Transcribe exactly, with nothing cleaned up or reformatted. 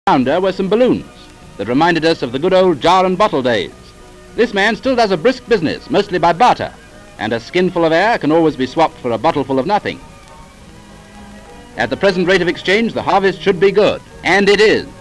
There were some balloons that reminded us of the good old jar and bottle days. This man still does a brisk business, mostly by barter, and a skinful of air can always be swapped for a bottleful of nothing. At the present rate of exchange, the harvest should be good, and it is.